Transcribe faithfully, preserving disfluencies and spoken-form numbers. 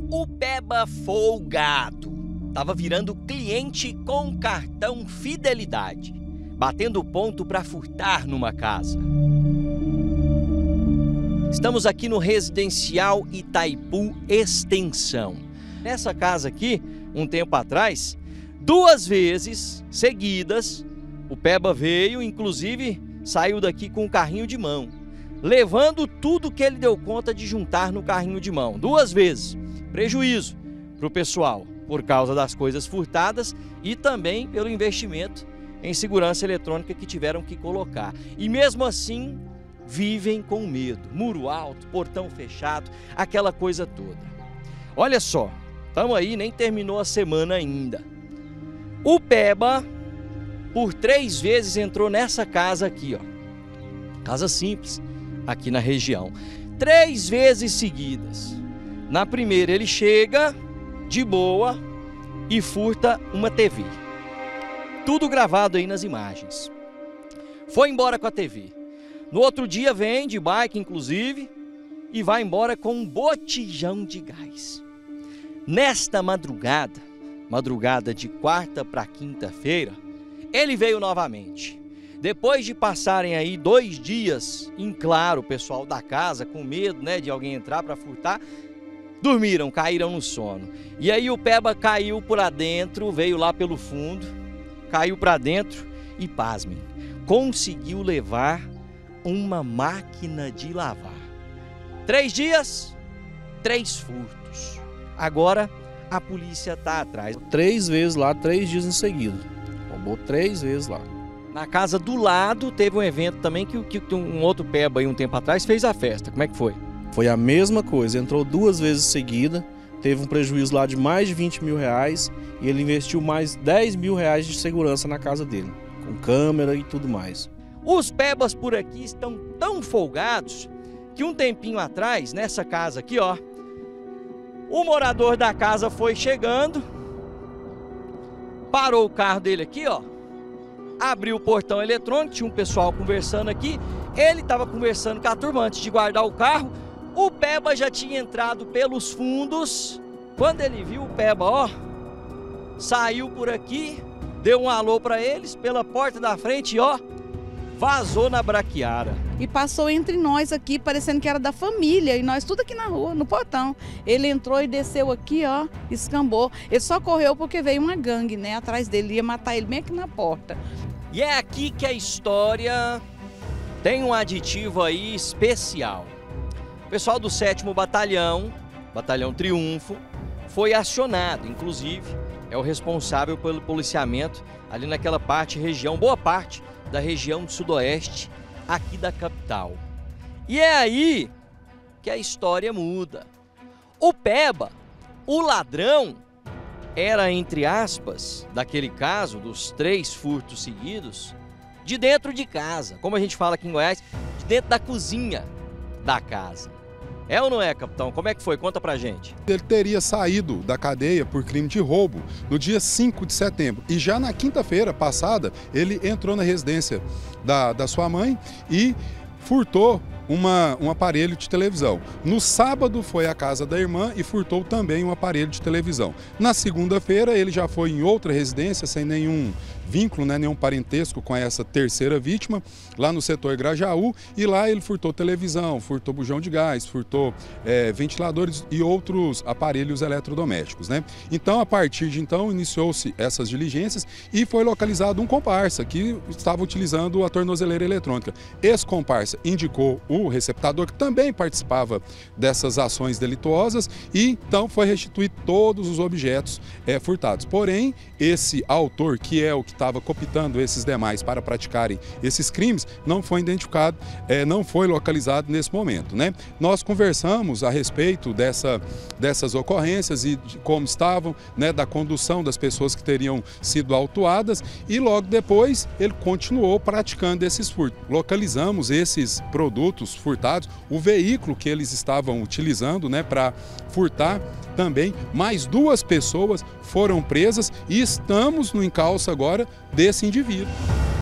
O Peba folgado estava virando cliente com cartão fidelidade, batendo ponto para furtar numa casa. Estamos aqui no residencial Itaipu Extensão. Nessa casa aqui, um tempo atrás, duas vezes seguidas, o Peba veio, inclusive saiu daqui com um carrinho de mão, levando tudo que ele deu conta de juntar no carrinho de mão. Duas vezes. Prejuízo para o pessoal por causa das coisas furtadas e também pelo investimento em segurança eletrônica que tiveram que colocar. E mesmo assim, vivem com medo. Muro alto, portão fechado, aquela coisa toda. Olha só, estamos aí, nem terminou a semana ainda. O Peba, por três vezes, entrou nessa casa aqui, ó. Casa simples, aqui na região. Três vezes seguidas. Na primeira ele chega de boa e furta uma T V. Tudo gravado aí nas imagens. Foi embora com a T V. No outro dia vem de bike, inclusive, e vai embora com um botijão de gás. Nesta madrugada, madrugada de quarta para quinta-feira, ele veio novamente. Depois de passarem aí dois dias, em claro, o pessoal da casa, com medo, né, de alguém entrar para furtar, dormiram, caíram no sono. E aí o Peba caiu por dentro, veio lá pelo fundo, caiu para dentro e, pasmem, conseguiu levar uma máquina de lavar. Três dias, três furtos. Agora a polícia está atrás. Três vezes lá, três dias em seguida. Roubou três vezes lá. Na casa do lado teve um evento também que, que um outro Peba aí um tempo atrás fez a festa. Como é que foi? Foi a mesma coisa, entrou duas vezes seguida, teve um prejuízo lá de mais de vinte mil reais e ele investiu mais dez mil reais de segurança na casa dele, com câmera e tudo mais. Os Pebas por aqui estão tão folgados que um tempinho atrás, nessa casa aqui, ó, o morador da casa foi chegando, parou o carro dele aqui, ó, abriu o portão eletrônico, tinha um pessoal conversando aqui, ele estava conversando com a turma antes de guardar o carro. O Peba já tinha entrado pelos fundos. Quando ele viu o Peba, ó, saiu por aqui, deu um alô para eles pela porta da frente, ó, vazou na braquiara. E passou entre nós aqui, parecendo que era da família, e nós tudo aqui na rua, no portão. Ele entrou e desceu aqui, ó, escambou. Ele só correu porque veio uma gangue, né, atrás dele, ia matar ele bem aqui na porta. E é aqui que a história tem um aditivo aí especial. O pessoal do sétimo Batalhão, Batalhão Triunfo, foi acionado, inclusive é o responsável pelo policiamento ali naquela parte, região, boa parte da região do sudoeste, aqui da capital. E é aí que a história muda. O Peba, o ladrão, era, entre aspas, daquele caso, dos três furtos seguidos, de dentro de casa, como a gente fala aqui em Goiás, de dentro da cozinha da casa. É ou não é, capitão? Como é que foi? Conta pra gente. Ele teria saído da cadeia por crime de roubo no dia cinco de setembro. E já na quinta-feira passada, ele entrou na residência da, da sua mãe e furtou Uma, um aparelho de televisão. No sábado foi à casa da irmã e furtou também um aparelho de televisão. Na segunda-feira ele já foi em outra residência sem nenhum vínculo, né, nenhum parentesco com essa terceira vítima, lá no setor Grajaú, e lá ele furtou televisão, furtou bujão de gás, furtou é, ventiladores e outros aparelhos eletrodomésticos, né? Então, a partir de então, iniciou-se essas diligências e foi localizado um comparsa que estava utilizando a tornozeleira eletrônica. Esse comparsa indicou o receptador, que também participava dessas ações delituosas, e então foi restituir todos os objetos é, furtados. Porém, esse autor, que é o que estava cooptando esses demais para praticarem esses crimes, não foi identificado, é, não foi localizado nesse momento, né? Nós conversamos a respeito dessa, dessas ocorrências e de como estavam, né, da condução das pessoas que teriam sido autuadas, e logo depois ele continuou praticando esses furtos. Localizamos esses produtos furtados, o veículo que eles estavam utilizando, né, para furtar também. Mais duas pessoas foram presas e estamos no encalço agora desse indivíduo.